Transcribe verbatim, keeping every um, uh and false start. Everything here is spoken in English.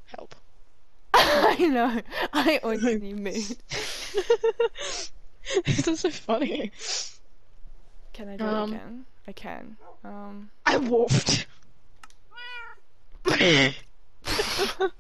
Help. I know. I honestly moved. This is so funny. Can I do Um, it again? I can. Um. I wolfed.